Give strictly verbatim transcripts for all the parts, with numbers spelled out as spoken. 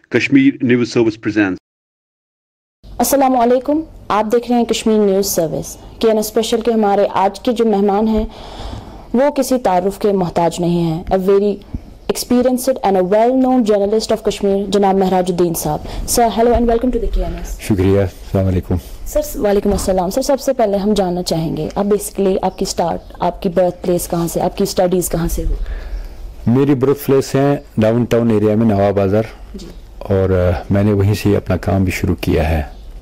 Kashmir News Service presents. अस्सलामु अलैकुम, आप देख रहे हैं कश्मीर न्यूज़ सर्विस के एन स्पेशल के हमारे आज के जो मेहमान हैं वो किसी तारुफ के मोहताज नहीं हैं. A very experienced and a well-known journalist of Kashmir, जनाब महराजुद्दीन साहब. Sir, hello and welcome to the K N S. शुक्रिया, अस्सलाम वालेकुम. सर वालेकुम अस्सलाम. सर सबसे पहले हम जानना चाहेंगे आप बेसिकली आपकी स्टार्ट, आपकी बर्थ प्लेस कहाँ से, आपकी स्टडीज़ कहाँ से हुई? मेरी बर्थ प्लेस है डाउन टाउन एरिया में नवाब बाज़ार, और uh, मैंने वहीं से अपना काम भी शुरू किया है.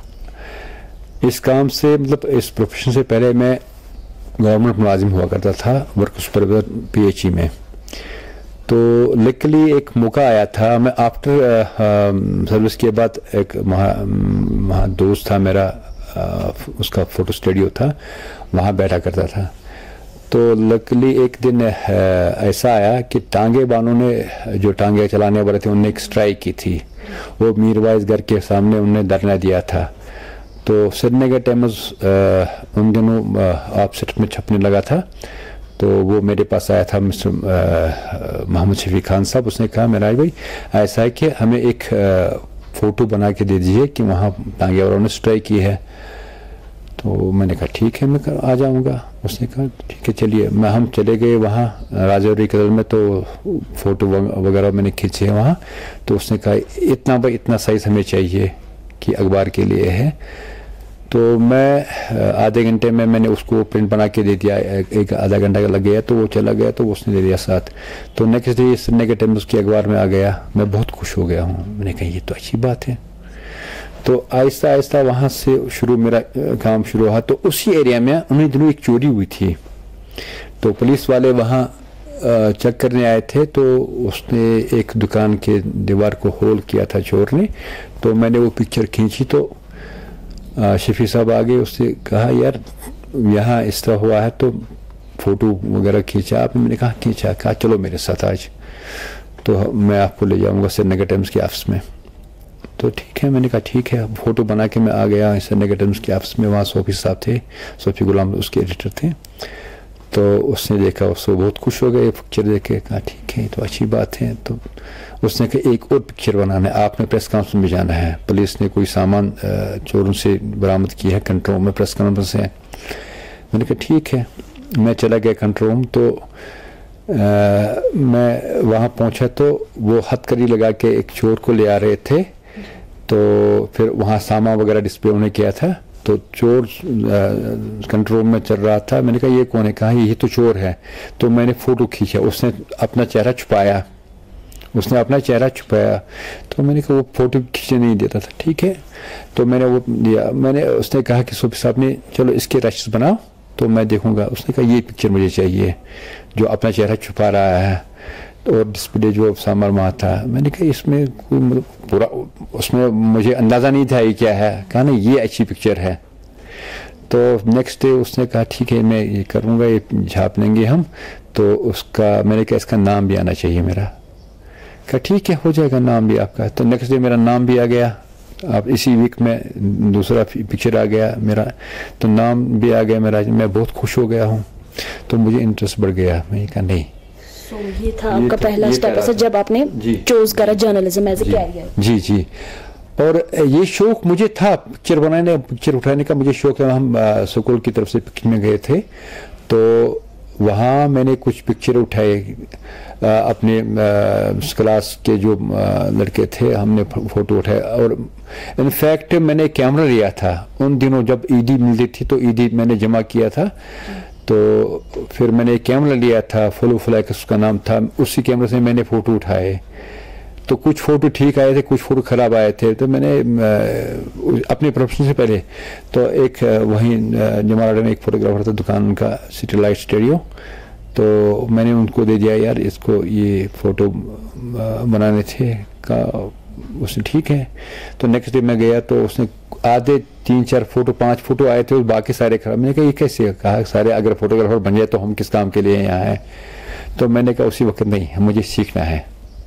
इस काम से मतलब इस प्रोफेशन से पहले मैं गवर्नमेंट मुलाजिम हुआ करता था, work supervisor P H E में. तो लकीली एक मौका आया था, मैं आफ्टर सर्विस के बाद एक वहाँ दोस्त था मेरा, आ, उसका फ़ोटो स्टूडियो था, वहाँ बैठा करता था. तो लकीली एक दिन आ, ऐसा आया कि टांगे बानों ने, जो टांगे चलाने वाले थे, उनने एक स्ट्राइक की थी. वो मीरवाइज घर के सामने उनने धरना दिया था. तो श्रीनगर टाइम्स उन दिनों ऑफसेट में छपने लगा था. तो वो मेरे पास आया था मिस्टर मोहम्मद शफी खान साहब. उसने कहा मेरा भाई ऐसा है कि हमें एक फ़ोटो बना के दे दीजिए कि वहाँ टांगे वालों ने स्ट्राइक की है. तो मैंने कहा ठीक है, मैं आ जाऊँगा. उसने कहा ठीक है चलिए. मैं हम चले गए वहाँ राजौरी कदल में, तो फ़ोटो वगैरह मैंने खींचे वहाँ. तो उसने कहा इतना भाई इतना साइज़ हमें चाहिए कि अखबार के लिए है. तो मैं आधे घंटे में मैंने उसको प्रिंट बना के दे दिया. एक आधा घंटा लग गया तो वो चला गया, तो उसने दे दिया साथ. तो नेक्स्ट डे श्रीनगर टाइम्स उसके अखबार में आ गया. मैं बहुत खुश हो गया हूँ. मैंने कहा ये तो अच्छी बात है. तो आहिस्ता आहिस्ता वहाँ से शुरू मेरा काम शुरू हुआ. तो उसी एरिया में उन्हीं दिनों एक चोरी हुई थी. तो पुलिस वाले वहाँ चेक करने आए थे. तो उसने एक दुकान के दीवार को होल किया था चोर ने. तो मैंने वो पिक्चर खींची. तो शफी साहब आ गए. उससे कहा यार यहाँ इस तरह हुआ है, तो फ़ोटो वगैरह खींचा आपने? मैंने कहा खींचा. कहा चलो मेरे साथ आज, तो मैं आपको ले जाऊँगा श्रीनगर टाइम्स के ऑफिस में. तो ठीक है, मैंने कहा ठीक है. फ़ोटो बना के मैं आ गया श्रीनगर टाइम्स के ऑफिस में. वहाँ सोफी साहब थे, सोफी गुलाम उसके एडिटर थे. तो उसने देखा, उसको बहुत खुश हो गए पिक्चर देख के. कहा ठीक है तो अच्छी बात है. तो उसने कहा एक और पिक्चर बनाना है, आपने प्रेस कॉन्फ्रेंस में जाना है. पुलिस ने कोई सामान चोरों से बरामद किया है, कंट्रोल में प्रेस कॉन्फ्रेंस है. मैंने कहा ठीक है. मैं चला गया कंट्रोल रूम. तो आ, मैं वहाँ पहुँचा तो वो हथकड़ी लगा के एक चोर को ले आ रहे थे. तो फिर वहाँ सामान वगैरह डिस्प्ले उन्होंने किया था. तो चोर कंट्रोल में चल रहा था. मैंने कहा ये कौन है? कहा ये तो चोर है. तो मैंने फ़ोटो खींचा. उसने अपना चेहरा छुपाया उसने अपना चेहरा छुपाया. तो मैंने कहा वो फ़ोटो खींचने नहीं देता था. ठीक है, तो मैंने वो दिया. मैंने उसने कहा कि सोफी साहब ने चलो इसके रश बनाओ तो मैं देखूंगा. उसने कहा ये पिक्चर मुझे चाहिए जो अपना चेहरा छुपा रहा है और डिस्प्ले जो सामान वहाँ था. मैंने कहा इसमें कोई मतलब पूरा उसमें मुझे अंदाज़ा नहीं था ये क्या है. कहा ना ये अच्छी पिक्चर है. तो नेक्स्ट डे उसने कहा ठीक है मैं ये करूँगा, ये छाप लेंगे हम. तो उसका मैंने कहा इसका नाम भी आना चाहिए मेरा. कहा ठीक है हो जाएगा नाम भी आपका. तो नेक्स्ट डे मेरा नाम भी आ गया. अब इसी वीक में दूसरा पिक्चर आ गया मेरा. तो नाम भी आ गया मेरा. मैं बहुत खुश हो गया हूँ. तो मुझे इंटरेस्ट बढ़ गया. मैंने कहा नहीं So, ये था ये आपका पहला स्टेप ऐसा जब आपने चूज करा जर्नलिज्म एज ए कैरियर. जी जी. और ये शौक मुझे था पिक्चर बनाने, पिक्चर उठाने का मुझे शौक है. हम स्कूल की तरफ से पिक्चर में गए थे. तो वहाँ मैंने कुछ पिक्चर उठाए. अपने क्लास के जो लड़के थे हमने फ़ोटो उठाए. और इनफैक्ट मैंने कैमरा लिया था उन दिनों जब ईडी मिलती थी. तो ईडी मैंने जमा किया था. तो फिर मैंने एक कैमरा लिया था, फुल फ्लैक्स उसका नाम था. उसी कैमरे से मैंने फ़ोटो उठाए. तो कुछ फ़ोटो ठीक आए थे, कुछ फ़ोटो ख़राब आए थे. तो मैंने अपने प्रोफेशन से पहले तो एक वहीं जमालगढ़ में एक फ़ोटोग्राफर था, दुकान का सिटी लाइट स्टूडियो. तो मैंने उनको दे दिया यार इसको ये फ़ोटो बनाने थे. का उसने ठीक है. तो नेक्स्ट डे मैं गया तो उसने आधे तीन चार फोटो पांच फोटो आए थे, बाकी सारे खराब. मैंने कहा ये कैसे? कहा सारे अगर फोटोग्राफर बन जाए तो हम किस काम के लिए यहाँ हैं. तो मैंने कहा उसी वक्त नहीं, मुझे सीखना है,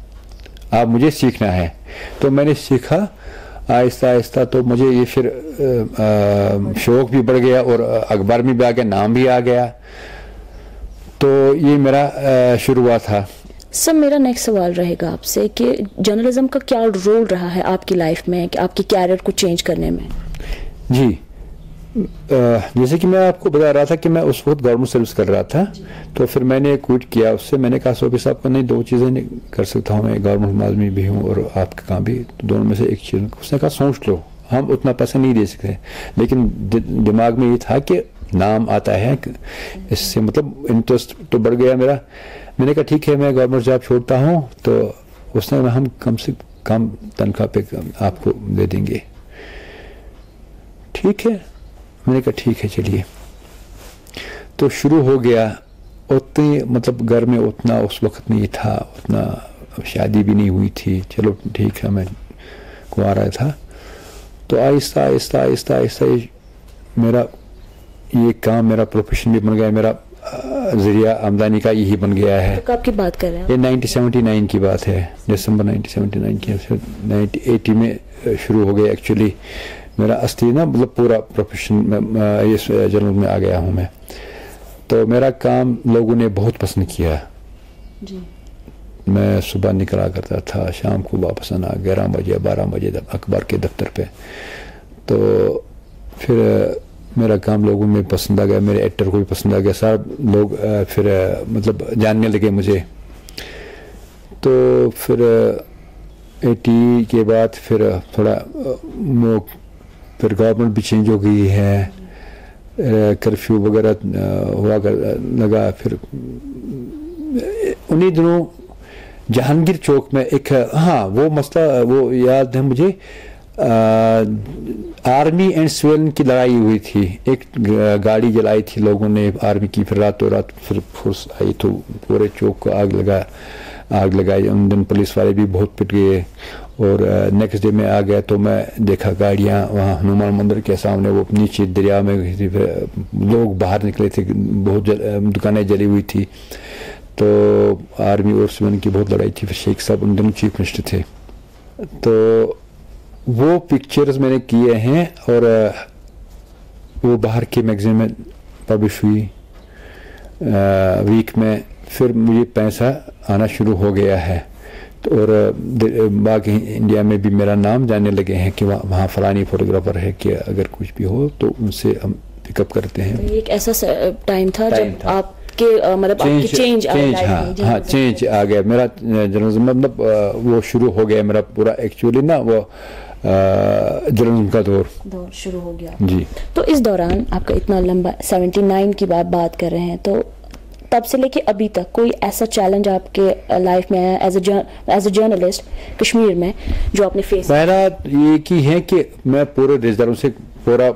आप मुझे सीखना है. तो मैंने सीखा आहिस्ता आहिस्ता. तो मुझे ये फिर शौक़ भी बढ़ गया और अखबार में भी आ गया, नाम भी आ गया. तो ये मेरा शुरुआत था. سر میرا نیکسٹ سوال رہے گا آپ سے کہ جرنلزم کا کیا رول رہا ہے آپ کی لائف میں کہ آپ کی کیریئر کو چینج کرنے میں؟ جی جیسے کہ میں آپ کو بتا رہا تھا کہ میں اس وقت گورنمنٹ سروس کر رہا تھا, تو پھر میں نے کوئٹ کیا. اس سے میں نے کہا صوبی صاحب کو نہیں دو چیزیں کر سکتا ہوں, میں گورنمنٹ ملازمی بھی ہوں اور آپ کا کام بھی, دونوں میں سے ایک چیز. اس نے کہا سوچ لو, ہم اتنا پیسہ نہیں دے سکتے, لیکن دماغ میں یہ تھا کہ نام آتا ہے, اس سے مطلب انٹرسٹ تو بڑھ گیا میرا. میں نے کہا ٹھیک ہے میں گورنمنٹ جاب چھوڑتا ہوں. تو اس نے ہم کم سے کم تنخواہ پہ آپ کو دے دیں گے. ٹھیک ہے, میں نے کہا ٹھیک ہے چلیے. تو شروع ہو گیا. اتنی مطلب گھر میں اتنا اس وقت نہیں تھا, اتنا شادی بھی نہیں ہوئی تھی. چلو ٹھیک ہے, میں کنوارا تھا. تو آہستہ آہستہ آہستہ آہستہ میرا یہ کام, میرا پروفیشن بھی بن گیا, میرا ذریعہ آمدنی کا یہی بن گیا ہے. کب کی بات کر رہے ہیں؟ یہ نائنٹین سیونٹی نائن کی بات ہے, دسمبر نائنٹین سیونٹی نائن کی. نائنٹین ایٹی میں شروع ہو گیا ایکچولی میرا اصلی نا مطلب پورا پروفیشن میں اس جرنل میں آ گیا ہوں میں. تو میرا کام لوگوں نے بہت پسند کیا. جی. میں صبح نکلا کرتا تھا, شام کو واپس آنا گیارہ بجے بارہ بجے اخبار کے دفتر پہ. تو پھر میرا کام لوگوں میں پسند آ گیا, میرے ایڈیٹر کو بھی پسند آ گیا, سب لوگ پھر مطلب جاننے لگے مجھے. تو پھر ایٹی کے بعد پھر تھوڑا پھر گورنمنٹ بھی چینج ہو گئی ہے, کرفیو وغیرہ ہوا لگا. پھر انہی دنوں جہانگیر چوک میں ایک, ہاں وہ مسئلہ وہ یاد ہے مجھے, آرمی اینڈ سویلن کی لڑائی ہوئی تھی. ایک گاڑی جلائی تھی لوگوں نے آرمی کی, پھر راتوں رات پھر فورس آئی تو پورے چوک کو آگ لگا آگ لگائی. ان دن پولیس والے بھی بہت پٹ گئے. اور نیکسٹ ڈے میں آ گیا تو میں دیکھا گاڑیاں وہاں ہنومان مندر کے سامنے, وہ نیچے دریا میں گئی تھی, لوگ باہر نکلے تھے, بہت دکانیں جلی ہوئی تھی. تو آرمی اور سویلن کی بہت لڑائی تھی. پھر شیخ صاحب ان دنوں چیف منسٹر تھے. تو وہ پکچرز میں نے کیے ہیں اور وہ باہر کے میگزین میں پبلش ہوئی ویک میں. پھر مجھے پیسہ آنا شروع ہو گیا ہے, اور باقی انڈیا میں بھی میرا نام جاننے لگے ہیں کہ وہاں فلانی فوٹوگرافر ہے, کہ اگر کچھ بھی ہو تو ان سے ہم پک اپ کرتے ہیں. یہ ایک ایسا ٹائم تھا جب آپ کے مطلب چینج ہاں چینج آ گیا میرا جرنلزم, مطلب وہ شروع ہو گیا میرا پورا ایکچولی نا وہ جرنلزم کا دور دور شروع ہو گیا. جی. تو اس دوران آپ کا اتنا لمبا سیونٹی نائن کی بات بات کر رہے ہیں, تو تب سے لے کے ابھی تک کوئی ایسا چیلنج آپ کے لائف میں آیا ایز اے جرنلسٹ کشمیر میں جو آپ نے فیس؟ پہلا یہ کی ہے کہ میں پورے رشتہ داروں سے پورا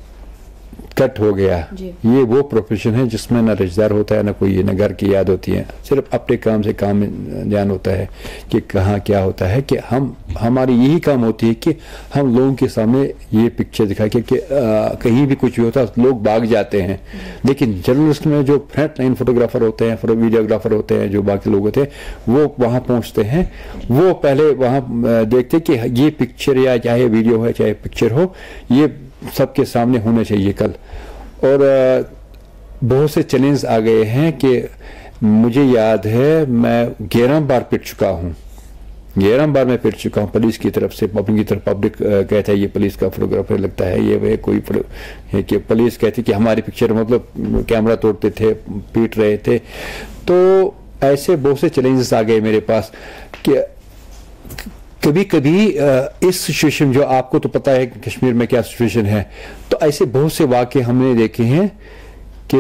کٹ ہو گیا. جی. یہ وہ پروفیشن ہے جس میں نہ رشتہ دار ہوتا ہے, نہ کوئی نہ گھر کی یاد ہوتی ہے, صرف اپنے کام سے کام میں دھیان ہوتا ہے کہ کہاں کیا ہوتا ہے. کہ ہم ہماری یہی کام ہوتی ہے کہ ہم لوگوں کے سامنے یہ پکچر دکھائیں کہ کہیں بھی کچھ بھی ہوتا ہے لوگ بھاگ جاتے ہیں. لیکن جرنلسٹ میں جو فرنٹ لائن فوٹوگرافر ہوتے ہیں, ویڈیوگرافر ہوتے ہیں, جو باقی لوگ ہوتے ہیں, وہ وہاں پہنچتے ہیں. وہ پہلے وہاں دیکھتے کہ یہ پکچر یا چاہے ویڈیو ہے چاہے پکچر ہو, یہ سب کے سامنے ہونا چاہیے کل. اور بہت سے چیلنج آ گئے ہیں کہ مجھے یاد ہے میں گیارہ بار پٹ چکا ہوں, گیارہ بار میں پٹ چکا ہوں پولیس کی طرف سے. پبلک کی طرف پبلک کہتا ہے یہ پولیس کا فوٹوگرافر لگتا ہے, یہ وہ کوئی ہے کہ پولیس کہتی کہ ہماری پکچر مطلب کیمرہ توڑتے تھے, پیٹ رہے تھے. تو ایسے بہت سے چیلنجز آ گئے میرے پاس کہ کبھی کبھی اس سچویشن, جو آپ کو تو پتہ ہے کہ کشمیر میں کیا سچویشن ہے, تو ایسے بہت سے واقعے ہم نے دیکھے ہیں کہ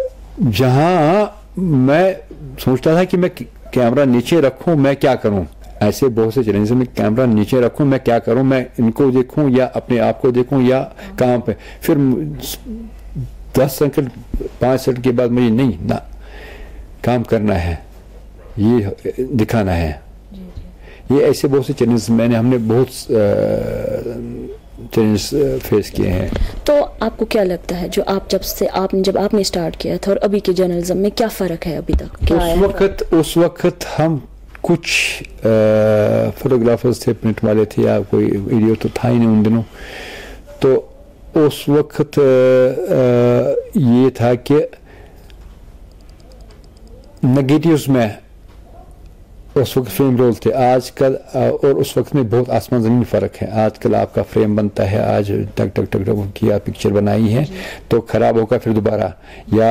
جہاں میں سوچتا تھا کہ میں کیمرہ نیچے رکھوں میں کیا کروں. ایسے بہت سے چیلنجز میں کیمرہ نیچے رکھوں میں کیا کروں, میں ان کو دیکھوں یا اپنے آپ کو دیکھوں یا کہاں پہ. پھر دس سیکنڈ پانچ سیکنڈ کے بعد مجھے نہیں نہ کام کرنا ہے, یہ دکھانا ہے. یہ ایسے بہت سے چیلنجز میں نے ہم نے بہت چیلنجز فیس کیے ہیں. تو آپ کو کیا لگتا ہے جو آپ جب سے آپ نے جب آپ نے اسٹارٹ کیا تھا اور ابھی کے جرنلزم میں کیا فرق ہے ابھی تک؟ اس وقت اس وقت ہم کچھ فوٹوگرافرز تھے, پرنٹ والے تھے, یا کوئی ویڈیو تو تھا ہی نہیں ان دنوں. تو اس وقت یہ تھا کہ نگیٹیوز میں اس وقت فلم رول تھے. آج کل اور اس وقت میں بہت آسمان زمین فرق ہے. آج کل آپ کا فریم بنتا ہے, آج ٹک ٹک ٹک ٹک کیا پکچر بنائی ہے تو خراب ہوگا پھر دوبارہ. یا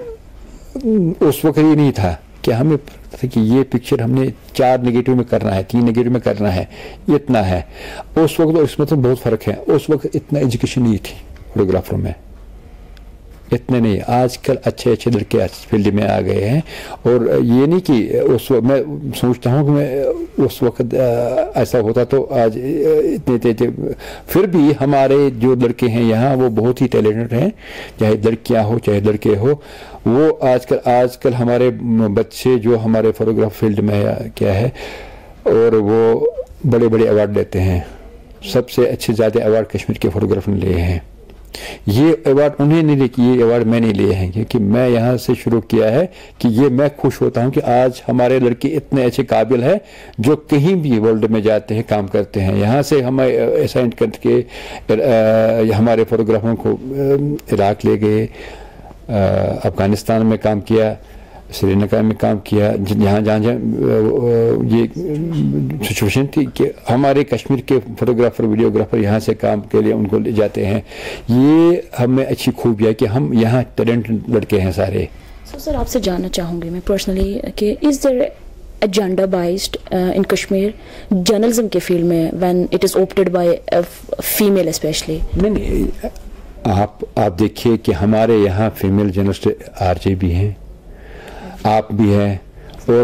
اس وقت یہ نہیں تھا کہ ہمیں کہ یہ پکچر ہم نے چار نگیٹو میں کرنا ہے, تین نگیٹو میں کرنا ہے, اتنا ہے. اس وقت اور اس میں تو بہت فرق ہے. اس وقت اتنا ایجوکیشن نہیں تھی فوٹوگرافروں میں, اتنے نہیں. آج کل اچھے اچھے لڑکے فیلڈ میں آ گئے ہیں. اور یہ نہیں کہ اس وقت میں سوچتا ہوں کہ میں اس وقت ایسا ہوتا تو آج اتنے تھے. پھر بھی ہمارے جو لڑکے ہیں یہاں وہ بہت ہی ٹیلنٹڈ ہیں, چاہے لڑکیاں ہو چاہے لڑکے ہو. وہ آج کل آج کل ہمارے بچے جو ہمارے فوٹوگراف فیلڈ میں کیا ہے, اور وہ بڑے بڑے ایوارڈ لیتے ہیں. سب سے اچھے زیادہ ایوارڈ کشمیر کے فوٹوگرافر نے لیے ہیں. یہ ایوارڈ انہیں نہیں لے کہ یہ ایوارڈ میں نہیں لیے ہیں, کیونکہ میں یہاں سے شروع کیا ہے کہ یہ میں خوش ہوتا ہوں کہ آج ہمارے لڑکے اتنے اچھے قابل ہیں جو کہیں بھی ورلڈ میں جاتے ہیں کام کرتے ہیں. یہاں سے ہمیں اسائن کر کے ہمارے فوٹوگرافروں کو عراق لے گئے, افغانستان میں کام کیا, سری لنکا میں کام کیا, جہاں جہاں جہاں یہ سچویشن تھی کہ ہمارے کشمیر کے فوٹوگرافر ویڈیوگرافر یہاں سے کام کے لیے ان کو لے جاتے ہیں. یہ ہمیں اچھی خوبی ہے کہ ہم یہاں ٹیلنٹ لڑکے ہیں سارے. سو سر آپ سے جاننا چاہوں گی میں پرسنلی کہ is there agenda biased in Kashmir journalism کے فیلڈ میں when it is opted by female especially? نہیں نہیں, آپ آپ دیکھیے کہ ہمارے یہاں فیمیل جرنلسٹ آر جے بھی ہیں, آپ بھی ہیں, اور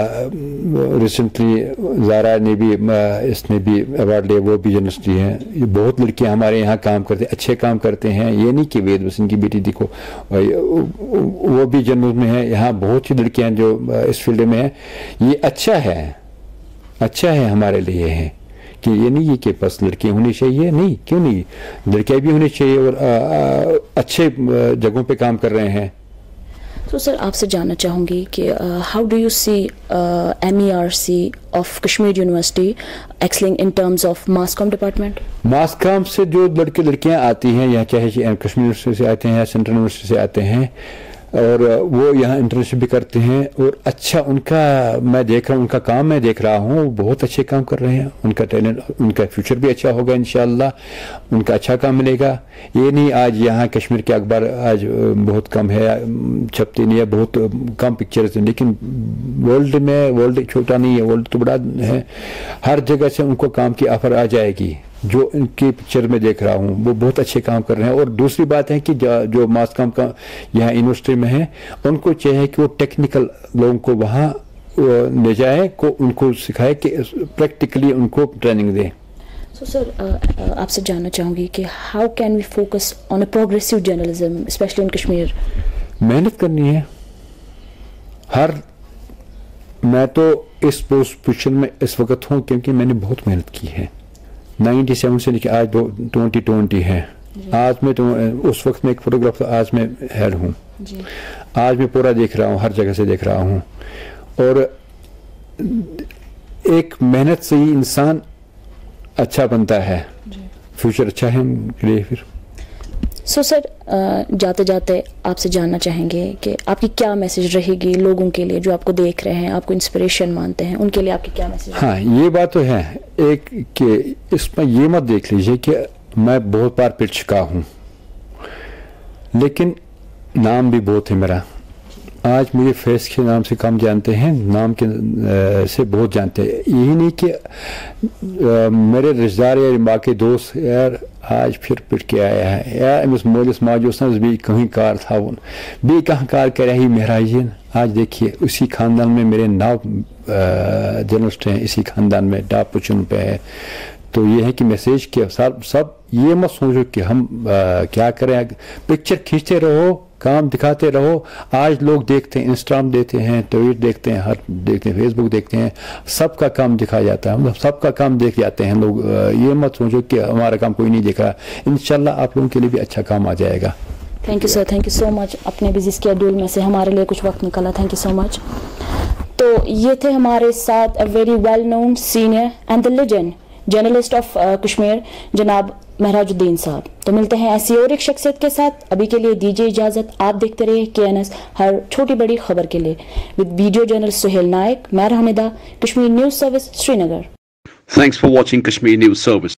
ریسنٹلی زارا نے بھی اس نے بھی ایوارڈ لیا, وہ بھی جرنلسٹ ہیں. بہت لڑکیاں ہمارے یہاں کام کرتے اچھے کام کرتے ہیں. یہ نہیں کہ وید وسن کی بیٹی دیکھو وہ بھی جرنل میں ہے. یہاں بہت سی لڑکیاں جو اس فیلڈ میں ہیں. یہ اچھا ہے, اچھا ہے ہمارے لیے ہے کہ یہ نہیں ہے کہ بس لڑکیاں ہونی چاہیے. نہیں, کیوں نہیں, لڑکیاں بھی ہونی چاہیے اور اچھے جگہوں پہ کام کر رہے ہیں. تو سر آپ سے جاننا چاہوں گی کہ how do you C M E R C of Kashmir University excelling in terms of mass com department? Mass com سے جو لڑکے لڑکیاں آتی ہیں یا چاہے کشمیر یونیورسٹی سے آتے ہیں یا سینٹرل یونیورسٹی سے آتے ہیں, اور وہ یہاں انٹرنشپ بھی کرتے ہیں, اور اچھا ان کا میں دیکھ رہا ہوں, ان کا کام میں دیکھ رہا ہوں, وہ بہت اچھے کام کر رہے ہیں. ان کا ٹیلنٹ, ان کا فیوچر بھی اچھا ہوگا انشاءاللہ, ان کا اچھا کام ملے گا. یہ نہیں آج یہاں کشمیر کے اخبار آج بہت کم ہے, چھپتے نہیں ہے, بہت کم پکچرز ہیں, لیکن ورلڈ میں, ورلڈ چھوٹا نہیں ہے, ورلڈ تو بڑا ہے. ہر جگہ سے ان کو کام کی آفر آ جائے گی. جو ان کی پکچر میں دیکھ رہا ہوں وہ بہت اچھے کام کر رہے ہیں. اور دوسری بات ہے کہ جو ماس کام کا یہاں یونیورسٹی میں ہے, ان کو چاہیے کہ وہ ٹیکنیکل لوگوں کو وہاں لے جائے, کو ان کو سکھائے کہ پریکٹیکلی ان کو ٹریننگ دیں. سو سر آپ سے جاننا چاہوں گی کہ how can we focus on a progressive journalism especially in Kashmir? محنت کرنی ہے. ہر میں تو اس پوزیشن میں اس وقت ہوں کیونکہ میں نے بہت محنت کی ہے. نائنٹی سیون سے لے کے آج ٹوینٹی ٹوینٹی ہے. آج میں تو اس وقت میں ایک فوٹوگرافر, آج میں ہیڈ ہوں. آج میں پورا دیکھ رہا ہوں, ہر جگہ سے دیکھ رہا ہوں. اور ایک محنت سے ہی انسان اچھا بنتا ہے, فیوچر اچھا ہے ان کے لیے. پھر سو سر جاتے جاتے آپ سے جاننا چاہیں گے کہ آپ کی کیا میسج رہے گی لوگوں کے لیے جو آپ کو دیکھ رہے ہیں, آپ کو انسپریشن مانتے ہیں, ان کے لیے آپ کی کیا میسج؟ ہاں, یہ بات تو ہے ایک کہ اس میں یہ مت دیکھ لیجئے کہ میں بہت بار پٹ چکا ہوں, لیکن نام بھی بہت ہے میرا. آج مجھے فیس کے نام سے کم جانتے ہیں, نام کے سے بہت جانتے ہیں. یہی نہیں کہ میرے رشتہ دار یا باقی دوست یار آج پھر پٹ کے آیا ہے, یا امس مولس ماجوس بھی کہیں کار تھا بھی کہاں کار کرے ہی مہراجین. آج دیکھیے اسی خاندان میں میرے نو جرنلسٹ ہیں, اسی خاندان میں ٹاپ پوزیشن پہ ہے. تو یہ ہے کہ میسیج کہ سب سب یہ مت سوچو کہ ہم کیا کریں, پکچر کھینچتے رہو, کام دکھاتے رہو. آج لوگ دیکھتے ہیں, انسٹاگرام دیکھتے ہیں, ٹویٹ دیکھتے ہیں, ہر دیکھتے ہیں, فیس بک دیکھتے ہیں, سب کا کام دکھایا جاتا ہے, سب کا کام دیکھ جاتے ہیں لوگ. یہ مت سوچو کہ ہمارا کام کوئی نہیں دیکھ رہا. انشاءاللہ آپ لوگوں کے لیے بھی اچھا کام آ جائے گا. Thank you sir, thank you so much. اپنے بزی اسکیڈول میں سے ہمارے لیے کچھ وقت نکالا, تھینک یو سو مچ. تو یہ تھے ہمارے ساتھ a very well known senior and the legend journalist of Kashmir جناب مہراج الدین صاحب. تو ملتے ہیں ایسی اور ایک شخصیت کے ساتھ. ابھی کے لیے دیجیے اجازت. آپ دیکھتے رہیے کے این ایس ہر چھوٹی بڑی خبر کے لیے. With video journalist Suhail Naik, میں Hamida, Kashmir news service, Srinagar. Thanks for watching Kashmir News Service.